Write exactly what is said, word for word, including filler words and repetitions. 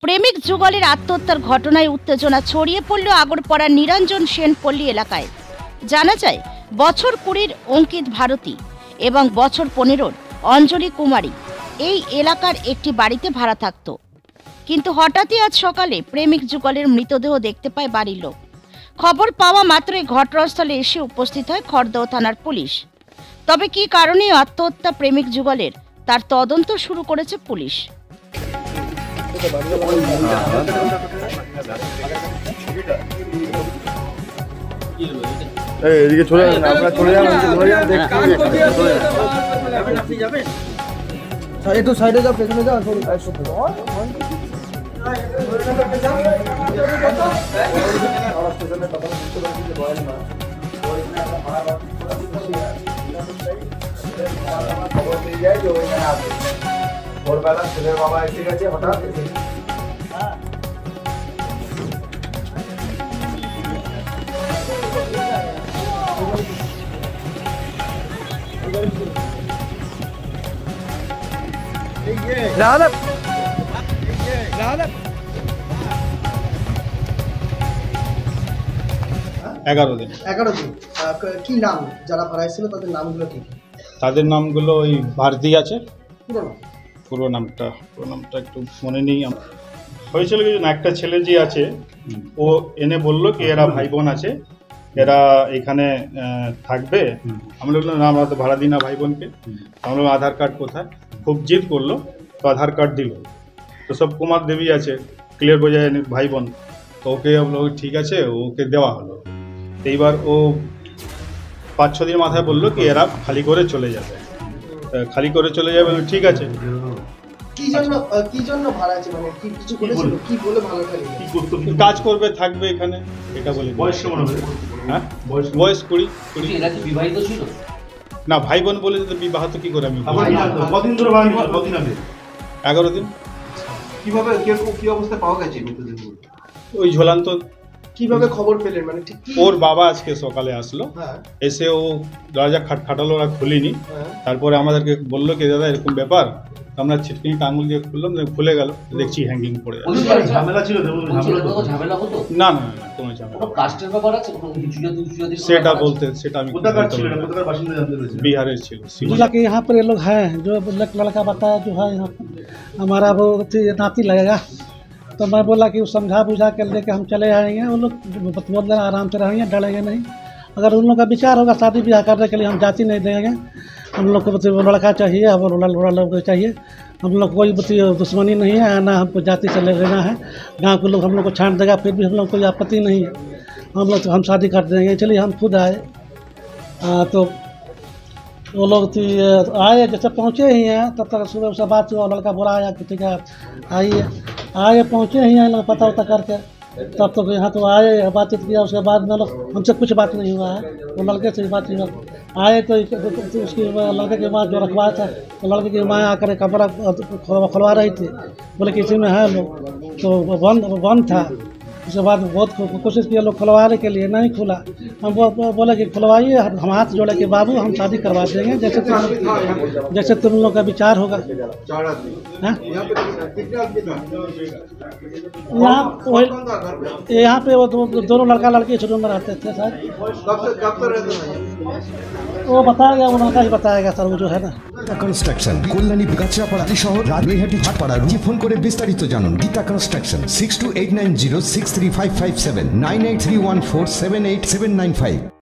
প্রেমিক যুগলের আত্মহত্যার ঘটনায় উত্তেজনা ছড়িয়ে পড়ল আগরপাড়ার নিরঞ্জন সেন পল্লী এলাকায়। জানা যায়, বছর কুড়ির অঙ্কিত ভারতী এবং বছর পনেরোর অঞ্জলি কুমারী এই এলাকার একটি বাড়িতে ভাড়া থাকত। কিন্তু হঠাৎই আজ সকালে প্রেমিক যুগলের মৃতদেহ দেখতে পায় বাড়ির লোক। খবর পাওয়া মাত্রই ঘটনাস্থলে এসে উপস্থিত হয় খড়দহ থানার পুলিশ। তবে কী কারণে আত্মহত্যা প্রেমিক যুগলের তার তদন্ত শুরু করেছে পুলিশ। এদিকে চলে যান, আপনারা চলে যান, চলে যান, দেখতে যাবেন। একটু সাইডে যাও, পেছনে যাও, সরি সাইড করতে দাও। খবর পেয়ে যায় যে ওইখানে আছে। ভোরবেলা ছেলের বাবা এসে গেছে হঠাৎ এসে এগারো দিন এগারো দিন কি নাম যারা ভাড়া ছিল তাদের নামগুলো কি? তাদের নামগুলো ওই ভারতী আছে, পুরো নাম পুরো নামটা পুরো নামটা একটু মনে নেই। হয়েছিল কিছু না, একটা ছেলে যে আছে ও এনে বললো কি এরা ভাই বোন আছে, এরা এখানে থাকবে। আমরা বললাম না, আমরা তো ভাড়া দিই না ভাই বোনকে। আমরা আধার কার্ড কোথায়, খুব জিদ করলো তো আধার কার্ড দিল। তো সব কুমার দেবী আছে, ক্লিয়ার বোঝা যায় ভাই বোন। তো ওকে ঠিক আছে, ওকে দেওয়া হলো। এইবার ও পাঁচ ছ দিন মাথায় বললো কি এরা খালি করে চলে যাবে, খালি করে চলে যাবে। ঠিক আছে, কি জন্য কি জন্য ভাড়া আছে, মানে কি কিছু বলেছিল, কি বলে ভাড়া খালি কি করতে কাজ করবে থাকবে এখানে, এটা বলে। বয়স কেমন হবে? হ্যাঁ, বয়স কুড়ি কুড়ি। এরা কি বিবাহিত ছিল? না, ভাই বোন বলে তো বিবাহ তো কি করে আমি। কদিন ধরে ভাড়া নিল? কদিন আগে? এগারো দিন। কিভাবে কি অবস্থায় পাওয়া গেছে মৃতদেহ? ওই ঝোলান্ত। কিভাবে খবর পেলেন, মানে ঠিক ওর বাবা আজকে সকালে আসলো, এসে ও দরজা খাটখাটালো, ওরা খুলিনি। তারপরে আমাদেরকে বললো কি দাদা এরকম ব্যাপার। আমরা ছিটকিনি আঙুল দিয়ে খুললাম, খুলে গেল, দেখছি হ্যাঙ্গিং পড়ে আছে। ঝামেলা ছিল? ঝামেলা হতো না না না, কোনো ঝামেলা। কাস্টের ব্যাপার আছে সেটা বলতে সেটা আমি बिहार ছিল। बोला कि यहाँ पर ये लोग हैं, जो लड़का बताया जो है यहाँ पर हमारा वो नाती लगेगा। तो मैं बोला कि समझा बुझा कर लेके हम चले आएंगे। वो लोग बोल रहे आराम से रहेंगे, डरेंगे नहीं। अगर उन लोग का विचार होगा शादी ब्याह करने के लिए, हम जाति नहीं देंगे। हम लोग को लड़का चाहिए, हम लड़ा लोग चाहिए। हम लोग कोई दुश्मनी नहीं है, ना हमको जाति से लेना है। गाँव के लोग हम लोग को छांट देगा, फिर भी हम लोग कोई आपत्ति नहीं है। हम लोग हम शादी कर देंगे। चलिए हम खुद आए। आ, तो वो लोग थी आए, जैसे पहुँचे ही हैं तब तक सुबह से बात हुआ। लड़का बोला आया कि ठीक है आइए। आए पहुँचे ही हैं, लोग पता उता करके तब तक यहाँ तो आए, बातचीत किया। उसके बाद में लोग हमसे कुछ बात नहीं हुआ है, वो लड़के से बात हुआ। आए तो उसकी लड़के की माँ जो रखवाया था, तो लड़के की माँ आकर कमरा खुलवा रही थी। बोले कि इसी में है लोग, तो बंद बंद था। उसके बाद बहुत कोशिश किया लोग खुलवाने के लिए, नहीं खुला। हम बोले कि खुलवाइए, हम हाथ जोड़े कि बाबू हम शादी करवा देंगे, जैसे तुम जैसे तुम लोग का विचार होगा। यहाँ पे वो दोनों लड़का लड़की रूम में रहते थे सर। वो बताएगा, वो लड़का ही बताएगा सर, वो जो है ना। গীতা কনস্ট্রাকশন, কল্যাণী গাছড়াপাড়া শহর, রাজবিহাটি হাটপাড়া। ফোন করে বিস্তারিত জানুন। Gita construction six two eight nine zero six three five five seven nine eight three one four seven eight seven nine five.